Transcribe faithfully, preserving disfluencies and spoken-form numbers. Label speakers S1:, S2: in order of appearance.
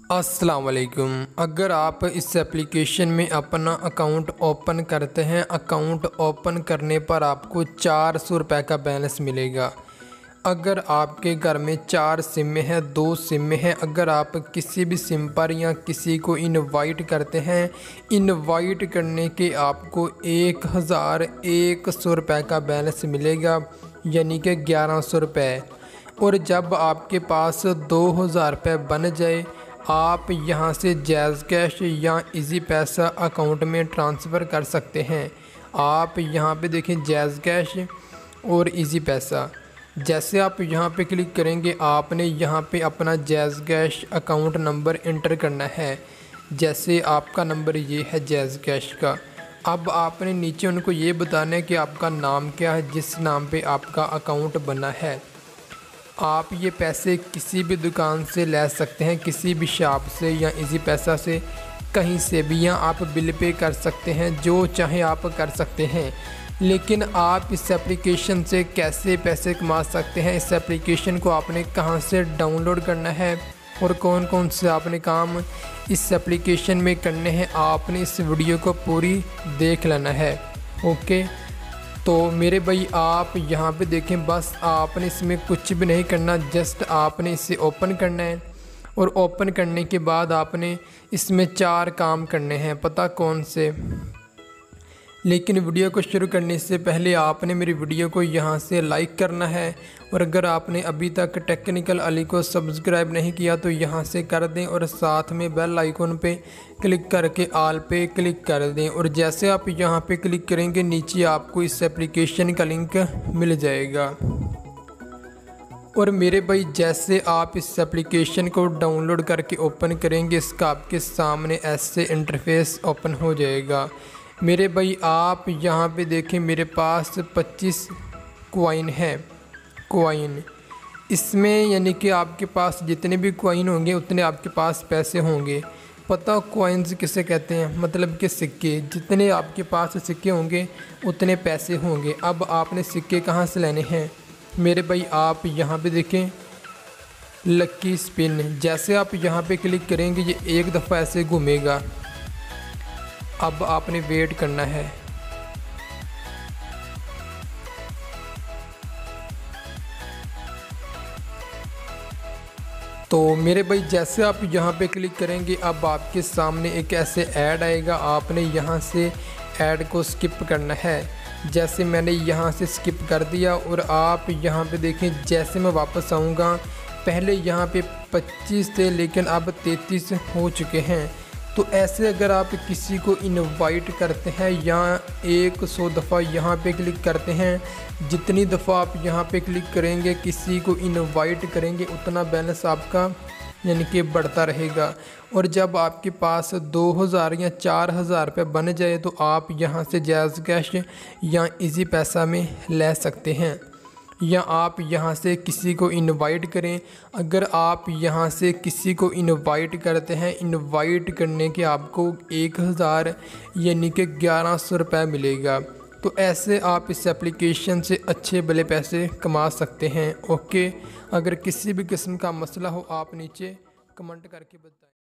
S1: अस्सलाम वालेकुम। अगर आप इस एप्लीकेशन में अपना अकाउंट ओपन करते हैं, अकाउंट ओपन करने पर आपको चार सौ रुपये का बैलेंस मिलेगा। अगर आपके घर में चार सिम हैं, दो सिम हैं, अगर आप किसी भी सिम पर या किसी को इनवाइट करते हैं, इनवाइट करने के आपको एक हज़ार एक सौ रुपये का बैलेंस मिलेगा, यानी कि ग्यारह सौ रुपये। और जब आपके पास दो हज़ार रुपये बन जाए, आप यहां से जैज़ कैश या इजी पैसा अकाउंट में ट्रांसफ़र कर सकते हैं। आप यहां पे देखें जैज़ कैश और इजी पैसा। जैसे आप यहां पे क्लिक करेंगे, आपने यहां पे अपना Jazz Cash account number enter करना है। जैसे आपका नंबर ये है जैज़ कैश का। अब आपने नीचे उनको ये बताना है कि आपका नाम क्या है, जिस नाम पे आपका अकाउंट बना है। आप ये पैसे किसी भी दुकान से ले सकते हैं, किसी भी शॉप से या इजी पैसा से, कहीं से भी, या आप बिल पे कर सकते हैं, जो चाहे आप कर सकते हैं। लेकिन आप इस एप्लीकेशन से कैसे पैसे कमा सकते हैं, इस एप्लीकेशन को आपने कहां से डाउनलोड करना है और कौन कौन से आपने काम इस एप्लीकेशन में करने हैं, आपने इस वीडियो को पूरी देख लेना है। ओके, तो मेरे भाई आप यहाँ पे देखें, बस आपने इसमें कुछ भी नहीं करना, जस्ट आपने इसे ओपन करना है। और ओपन करने के बाद आपने इसमें चार काम करने हैं, पता कौन से। लेकिन वीडियो को शुरू करने से पहले आपने मेरी वीडियो को यहाँ से लाइक करना है। और अगर आपने अभी तक टेक्निकल अली को सब्सक्राइब नहीं किया तो यहाँ से कर दें, और साथ में बेल आइकॉन पे क्लिक करके आल पे क्लिक कर दें। और जैसे आप यहाँ पे क्लिक करेंगे, नीचे आपको इस एप्लीकेशन का लिंक मिल जाएगा। और मेरे भाई जैसे आप इस एप्लीकेशन को डाउनलोड करके ओपन करेंगे, इसका आपके सामने ऐसे इंटरफेस ओपन हो जाएगा। मेरे भाई आप यहाँ पे देखें, मेरे पास पच्चीस कॉइन है। कॉइन इसमें यानी कि आपके पास जितने भी कॉइन होंगे उतने आपके पास पैसे होंगे। पता कॉइन्स किसे कहते हैं, मतलब कि सिक्के। जितने आपके पास सिक्के होंगे उतने पैसे होंगे। अब आपने सिक्के कहाँ से लेने हैं मेरे भाई, आप यहाँ पे देखें लक्की स्पिन। जैसे आप यहाँ पे क्लिक करेंगे, ये एक दफ़ा ऐसे घूमेगा। अब आपने वेट करना है। तो मेरे भाई जैसे आप यहाँ पे क्लिक करेंगे, अब आपके सामने एक ऐसे ऐड आएगा। आपने यहाँ से ऐड को स्किप करना है। जैसे मैंने यहाँ से स्किप कर दिया, और आप यहाँ पे देखें, जैसे मैं वापस आऊँगा, पहले यहाँ पे पच्चीस थे लेकिन अब तैंतीस हो चुके हैं। तो ऐसे अगर आप किसी को इनवाइट करते हैं या एक सौ दफ़ा यहाँ पे क्लिक करते हैं, जितनी दफ़ा आप यहाँ पे क्लिक करेंगे, किसी को इनवाइट करेंगे, उतना बैलेंस आपका यानी कि बढ़ता रहेगा। और जब आपके पास दो हज़ार या चार हज़ार रुपये बन जाए, तो आप यहाँ से जैज़ कैश या इजी पैसा में ले सकते हैं, या आप यहाँ से किसी को इनवाइट करें। अगर आप यहाँ से किसी को इनवाइट करते हैं, इनवाइट करने के आपको एक हज़ार यानी कि ग्यारह सौ रुपये मिलेगा। तो ऐसे आप इस एप्लीकेशन से अच्छे भले पैसे कमा सकते हैं। ओके, अगर किसी भी किस्म का मसला हो आप नीचे कमेंट करके बताएं।